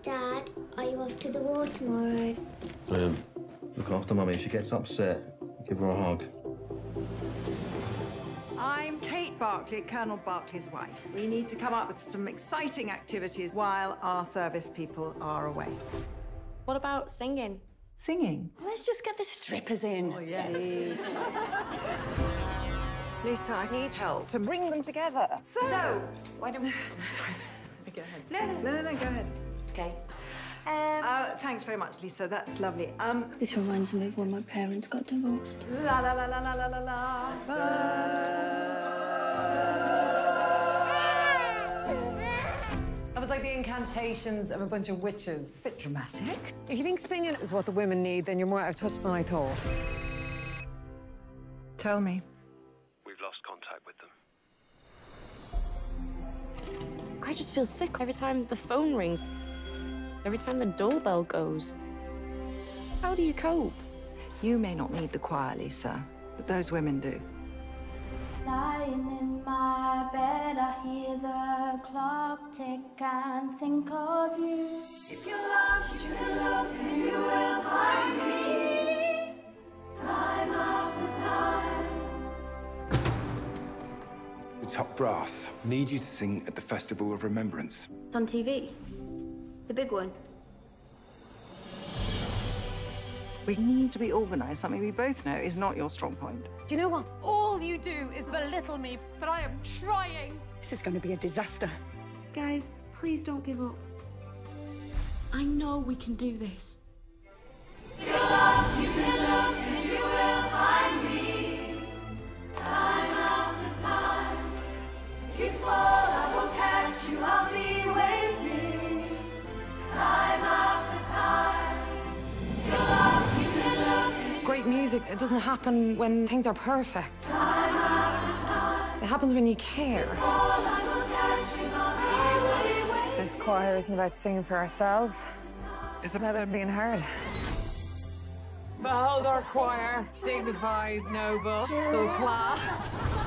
Dad, are you off to the war tomorrow? Look after Mummy. If she gets upset, give her a hug. I'm Kate Barclay, Colonel Barclay's wife. We need to come up with some exciting activities while our service people are away. What about singing? Singing? Let's just get the strippers in. Oh, yes. Lisa, I need help to bring them together. So Why don't we... Sorry. Go ahead. No. No, go ahead. Okay. Thanks very much, Lisa. That's lovely. This reminds me of when my parents got divorced. La la la la la la la la. That was like the incantations of a bunch of witches. Bit dramatic. If you think singing is what the women need, then you're more out of touch than I thought. Tell me. We've lost contact with them. I just feel sick every time the phone rings, every time the doorbell goes. How do you cope? You may not need the choir, Lisa, but those women do. Lying in my bed, I hear the clock tick and think of you. If you're lost, you can look and you will find me. Time after time. The top brass need you to sing at the Festival of Remembrance. It's on TV. The big one. We need to be organised, something we both know is not your strong point. Do you know what? All you do is belittle me, but I am trying. This is going to be a disaster. Guys, please don't give up. I know we can do this. If you're lost, you can look and you will find me. Time after time. If you fall, I will catch you, I'll be waiting. Time after time. If you're lost, you can look and you Great music, it doesn't happen when things are perfect. time after time. It happens when you care. Fall, I will catch you, I'll be waiting. This choir isn't about singing for ourselves. It's about it being heard. Behold our choir, dignified, noble, full class.